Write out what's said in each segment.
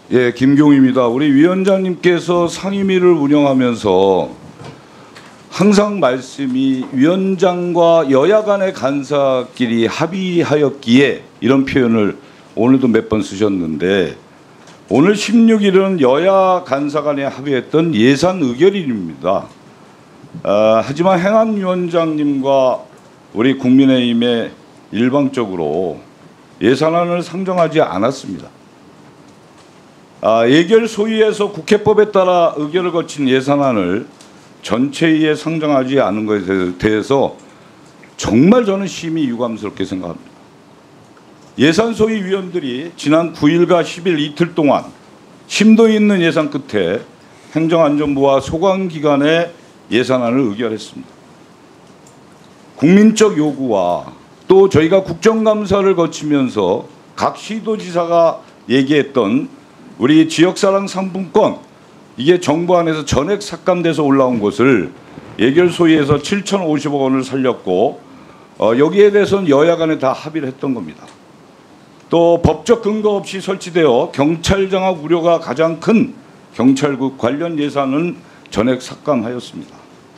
예, 김경입니다. 우리 위원장님께서 상임위를 운영하면서 항상 말씀이 위원장과 여야 간의 간사끼리 합의하였기에 이런 표현을 오늘도 몇 번 쓰셨는데 오늘 16일은 여야 간사 간에 합의했던 예산 의결일입니다. 하지만 행안위원장님과 우리 국민의힘에 일방적으로 예산안을 상정하지 않았습니다. 예결 소위에서 국회법에 따라 의결을 거친 예산안을 전체위에 상정하지 않은 것에 대해서 정말 저는 심히 유감스럽게 생각합니다. 예산 소위 위원들이 지난 9일과 10일 이틀 동안 심도 있는 예산 끝에 행정안전부와 소관기관의 예산안을 의결했습니다. 국민적 요구와 또 저희가 국정감사를 거치면서 각 시도지사가 얘기했던 우리 지역사랑 상품권, 이게 정부 안에서 전액 삭감돼서 올라온 것을 예결소위에서 7,050억 원을 살렸고 여기에 대해서는 여야 간에 다 합의를 했던 겁니다. 또 법적 근거 없이 설치되어 경찰 장악 우려가 가장 큰 경찰국 관련 예산은 전액 삭감하였습니다.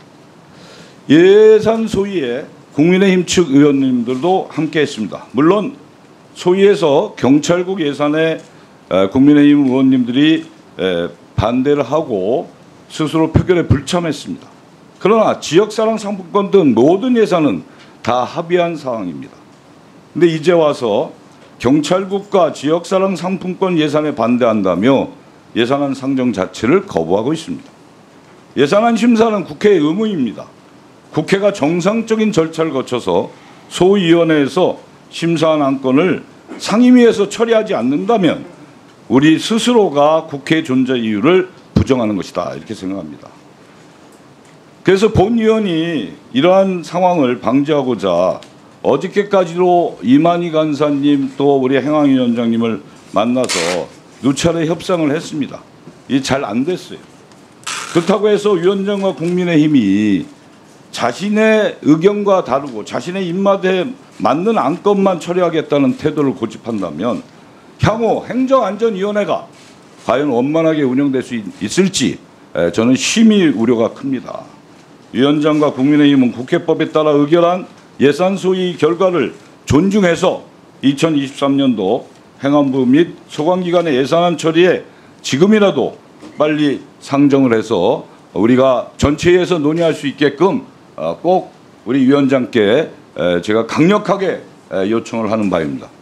예산 소위에 국민의힘 측 의원님들도 함께했습니다. 물론 소위에서 경찰국 예산에 국민의힘 의원님들이 반대를 하고 스스로 표결에 불참했습니다. 그러나 지역사랑 상품권 등 모든 예산은 다 합의한 상황입니다. 그런데 이제 와서 경찰국과 지역사랑 상품권 예산에 반대한다며 예산안 상정 자체를 거부하고 있습니다. 예산안 심사는 국회의 의무입니다. 국회가 정상적인 절차를 거쳐서 소위원회에서 심사한 안건을 상임위에서 처리하지 않는다면 우리 스스로가 국회 존재 이유를 부정하는 것이다, 이렇게 생각합니다. 그래서 본위원이 이러한 상황을 방지하고자 어저께까지도 이만희 간사님 또 우리 행안위원장님을 만나서 누차례 협상을 했습니다. 이게 잘 안 됐어요. 그렇다고 해서 위원장과 국민의힘이 자신의 의견과 다르고 자신의 입맛에 맞는 안건만 처리하겠다는 태도를 고집한다면 향후 행정안전위원회가 과연 원만하게 운영될 수 있을지 저는 심히 우려가 큽니다. 위원장과 국민의힘은 국회법에 따라 의결한 예산 소위 결과를 존중해서 2023년도 행안부 및 소관기관의 예산안 처리에 지금이라도 빨리 상정을 해서 우리가 전체에서 논의할 수 있게끔 꼭 우리 위원장께 제가 강력하게 요청을 하는 바입니다.